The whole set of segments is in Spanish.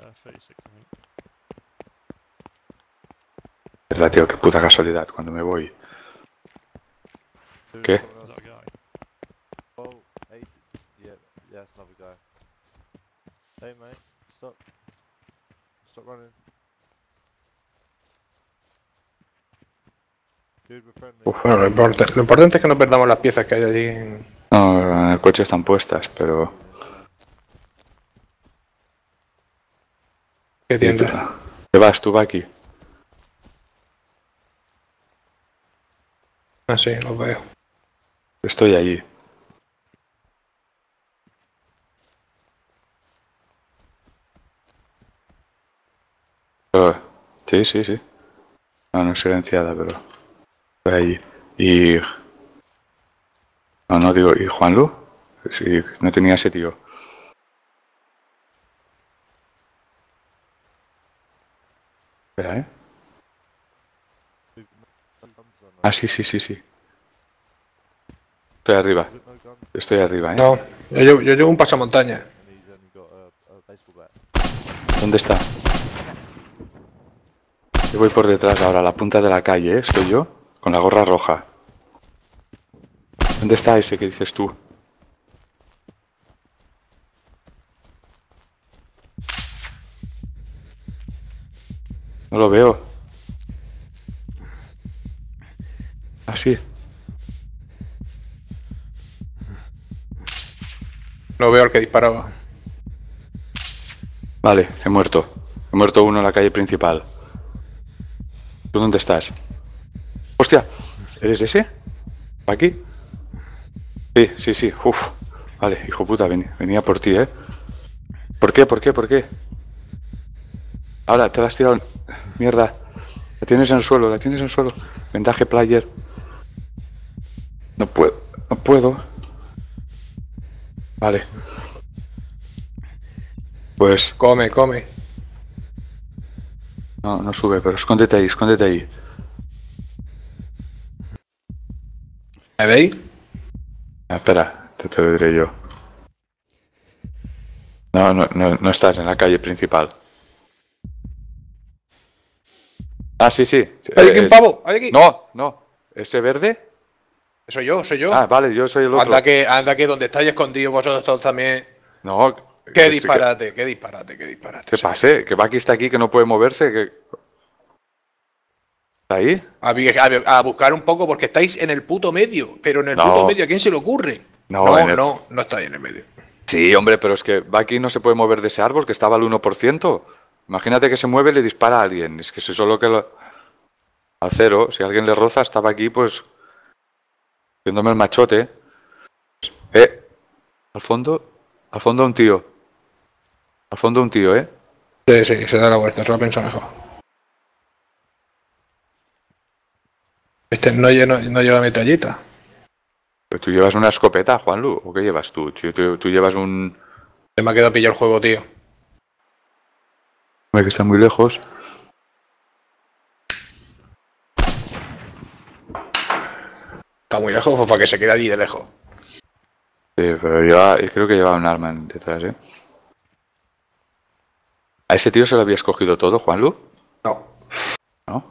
36, I think. Verdad, tío, qué puta casualidad cuando me voy. ¿Qué? Is that a guy? Oh, hey, yeah, it's another guy. Hey, mate, stop running. Dude, we're friendly. Bueno, lo importante es que no perdamos las piezas que hay allí en... No, en el coche están puestas, pero... ¿Qué tienda? ¿Qué vas tú, Baki? Ah, sí, los veo. Estoy allí. Sí, sí, sí. No, no es silenciada, pero... Estoy allí. Y... No, digo, ¿y Juanlu? Sí, no tenía ese tío. Espera, ¿eh? Ah, sí, sí, sí, sí. Estoy arriba. Estoy arriba, ¿eh? No, yo llevo un pasamontaña. And he's only got a baseball bat. ¿Dónde está? Yo voy por detrás ahora, a la punta de la calle, ¿eh? Estoy yo, con la gorra roja. ¿Dónde está ese que dices tú? No lo veo. Ah, sí. No veo al que disparaba. Vale, he muerto. He muerto uno en la calle principal. ¿Tú dónde estás? ¡Hostia! ¿Eres ese? ¿Aquí? Sí, sí, sí. Uf. Vale, hijo puta, venía por ti, ¿eh? ¿Por qué? ¿Por qué? ¿Por qué? Ahora, te la has tirado... Mierda. La tienes en el suelo, la tienes en el suelo. Vendaje player. No puedo, no puedo. Vale. Pues... Come, come. No, no sube, pero escóndete ahí, escóndete ahí. ¿Me veis? Ah, espera, te lo diré yo. No estás en la calle principal. Ah, sí, sí. ¡Hay aquí un pavo! ¡Hay aquí! No. ¿Ese verde? Soy yo. Ah, vale, yo soy el otro. Anda que donde estáis escondidos vosotros todos también. No. Qué disparate. ¿Qué pase? Que Baki está aquí, que no puede moverse, que... ¿Está ahí? A buscar un poco porque estáis en el puto medio. Pero en el puto medio, ¿a quién se le ocurre? No estáis en el medio. Sí, hombre, pero es que Baki no se puede mover de ese árbol, que estaba al 1%. Imagínate que se mueve y le dispara a alguien. Es que eso es solo que lo... Al cero, si alguien le roza, estaba aquí, pues... Haciéndome el machote. Al fondo un tío. Al fondo un tío, ¿eh? Sí, se da la vuelta, se lo ha pensado mejor. Este no lleva metralleta. ¿Pero tú llevas una escopeta, Juanlu? ¿O qué llevas tú? Tú llevas un... Se me ha quedado pillado el juego, tío. Que está muy lejos. Está muy lejos, pues para que se quede allí de lejos. Sí, pero creo que llevaba un arma detrás, ¿eh? ¿A ese tío se lo habías cogido todo, Juanlu? No. ¿No?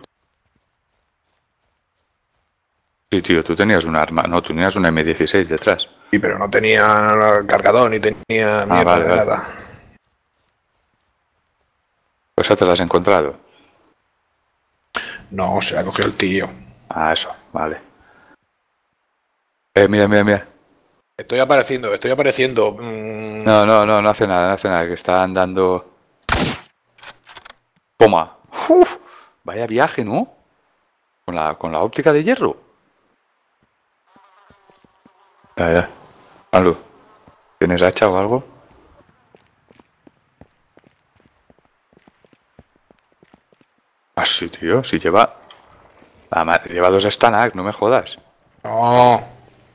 Sí, tío, tú tenías un arma. No, tú tenías una M16 detrás. Sí, pero no tenía cargador ni tenía mierda de nada. Pues ya te la has encontrado. No, se la cogió el tío. Ah, eso, vale. Mira. Estoy apareciendo. No hace nada, que está andando... Toma. Uf, vaya viaje, ¿no? Con la óptica de hierro. Ya. Algo. ¿Tienes hacha o algo? Ah, sí, tío, sí lleva... Lleva 2 Stanak, no me jodas. No.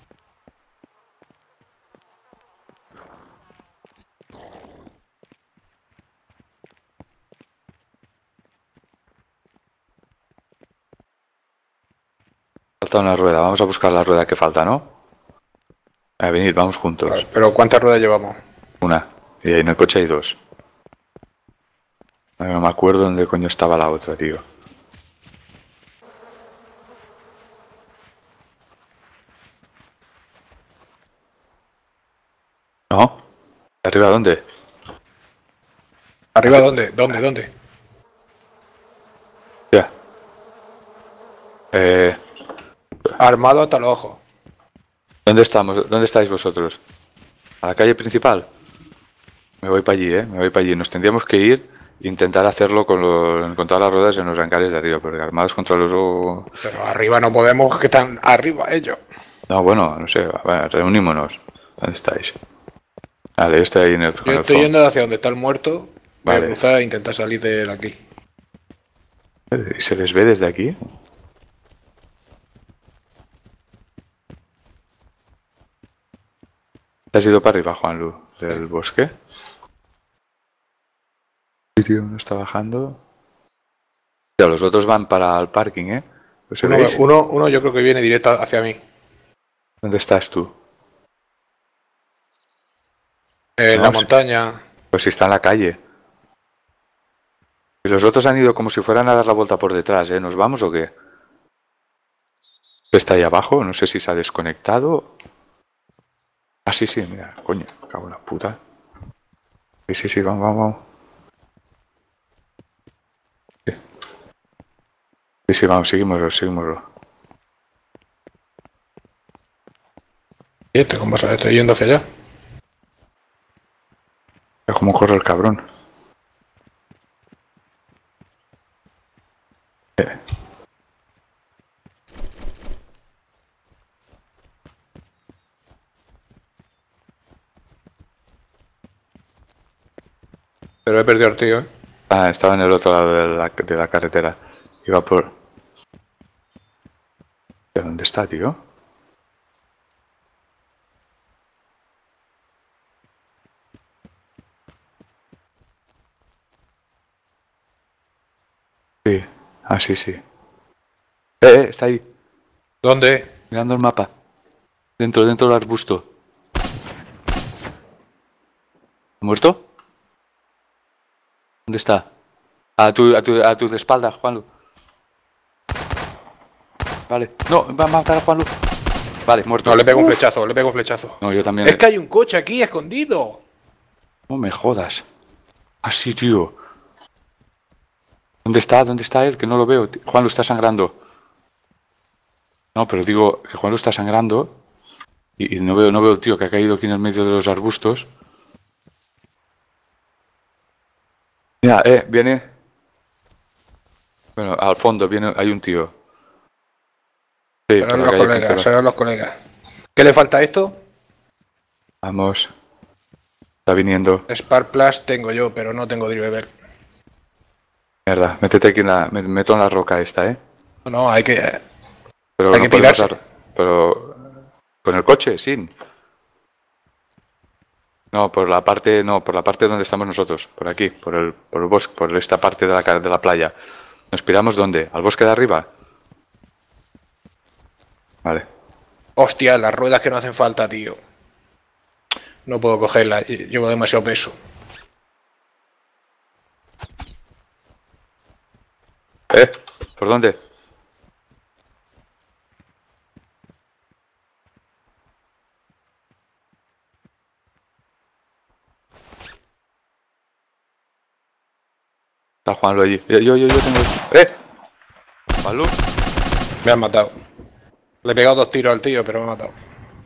Falta una rueda, vamos a buscar la rueda que falta, ¿no? Venid, vamos juntos. Vale, pero ¿cuántas ruedas llevamos? Una. Y ahí en el coche hay 2. No me acuerdo dónde coño estaba la otra, tío. ¿No? ¿Arriba dónde? ¿Arriba dónde? ¿Dónde? Ya. Armado hasta los ojos. ¿Dónde estamos? ¿Dónde estáis vosotros? ¿A la calle principal? Me voy para allí, me voy para allí. Nos tendríamos que ir e intentar hacerlo con todas las ruedas en los hangares de arriba, porque armados contra los... Pero arriba no podemos, que están arriba ellos. No, bueno, no sé. Bueno, reunímonos. ¿Dónde estáis? Vale, yo estoy ahí en el... Yo estoy yendo hacia donde está el muerto. Voy Vale. a cruzar e intentar salir de aquí. ¿Y se les ve desde aquí? ¿Te has ido para arriba, Juanlu, del bosque? Sí, tío, uno está bajando. Ya, los otros van para el parking, ¿eh? Uno yo creo que viene directo hacia mí. ¿Dónde estás tú? En No, la sí. montaña. Pues si está en la calle. Y los otros han ido como si fueran a dar la vuelta por detrás, ¿eh? ¿Nos vamos o qué? Está ahí abajo, no sé si se ha desconectado. Ah, sí, mira, coño, cago en la puta. Sí, vamos. Sí, vamos, seguimoslo. ¿Cómo vas a ver? Estoy yendo hacia allá. Mira cómo corre el cabrón. Pero he perdido al tío, ¿eh? Ah, estaba en el otro lado de la carretera. Iba por... ¿De dónde está, tío? Sí. Ah, sí. Está ahí. ¿Dónde? Mirando el mapa. Dentro del arbusto. ¿Muerto? ¿Dónde está? A tu espalda, Juanlu. Vale. No, va a matar a Juanlu. Vale, muerto. No, le pego un flechazo, No, yo también. Es que hay un coche aquí escondido. No me jodas. Ah, sí, tío. ¿Dónde está él? Que no lo veo. Juanlu está sangrando. No, pero digo que Juanlu está sangrando. Y no veo, tío, que ha caído aquí en el medio de los arbustos. Mira, viene. Bueno, al fondo hay un tío. Sí, por la calle principal. Serán los colegas. ¿Qué le falta a esto? Vamos. Está viniendo. Spark Plus tengo yo, pero no tengo Driver. Mierda, métete aquí me meto en la roca esta, ¿eh? No, hay que Pero hay no que podemos tirarse. pero... ¿Con el coche? Sin. No, por la parte donde estamos nosotros. Por aquí, por el bosque, por esta parte de la playa. ¿Nos piramos dónde? ¿Al bosque de arriba? Vale. Hostia, las ruedas que no hacen falta, tío. No puedo cogerlas, llevo demasiado peso. ¿Por dónde? Está Juanlu allí. Yo tengo... Juanlu. Me han matado. Le he pegado 2 tiros al tío, pero me ha matado.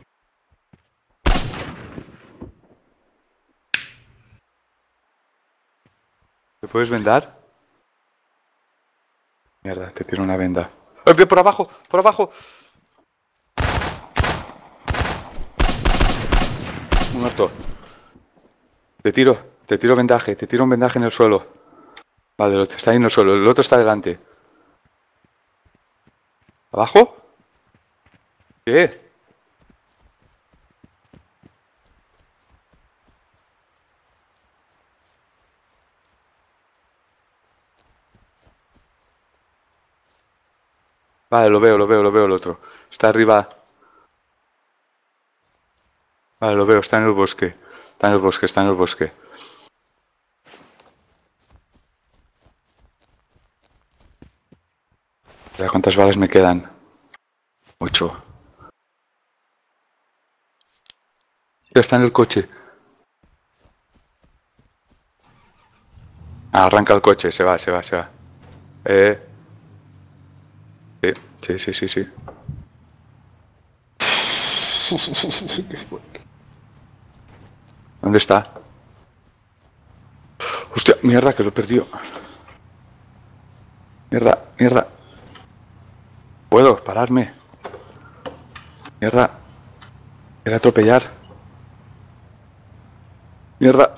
¿Te puedes vendar? Mierda, te tiro una venda. ¡Eh, por abajo! ¡Por abajo! Muerto. Te tiro vendaje. Te tiro un vendaje en el suelo. Vale, está ahí en el suelo. El otro está delante. ¿Abajo? ¿Qué? Vale, lo veo el otro. Está arriba. Vale, lo veo, está en el bosque. Está en el bosque. ¿Cuántas balas me quedan? 8. Ya está en el coche. Ah, arranca el coche, se va. Sí. ¿Dónde está? Hostia, mierda, que lo he perdido. Mierda. ¿Puedo pararme? Mierda. Quiero atropellar. Mierda.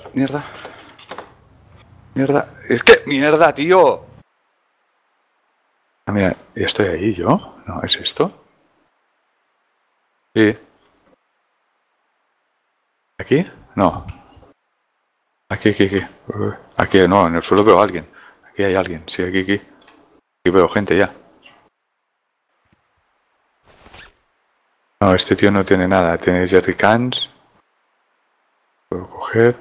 Es que... ¡Mierda, tío! Ah, mira, ¿estoy ahí yo? ¿No es esto? Sí. ¿Aquí? No. Aquí. Aquí, no, en el suelo veo a alguien. Aquí hay alguien, sí, aquí. Aquí veo gente ya. No, este tío no tiene nada. Tiene jerrycans. Puedo coger.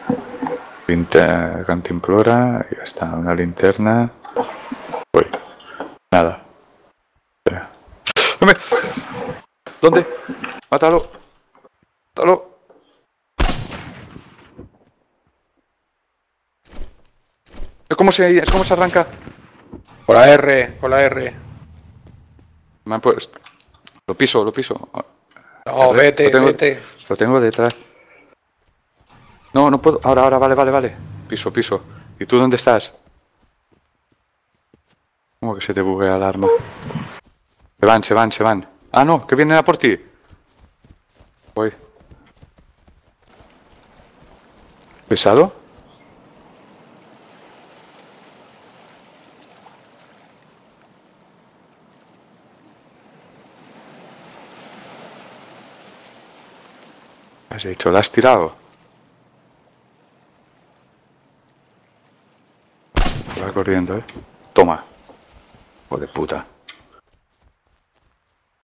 Cantimplora. Ya está, una linterna. Uy. Nada. ¿Dónde? Mátalo. ¿Cómo se arranca? Con la R. Me han puesto... Lo piso. No, vete. Lo tengo detrás. No puedo. Ahora, vale. Piso. ¿Y tú dónde estás? ¿Cómo que se te buguea el arma? Se van. Ah, no, que vienen a por ti. Voy. ¿Pesado? ¿Has hecho? ¿La has tirado? Va corriendo, Toma. Hijo de puta.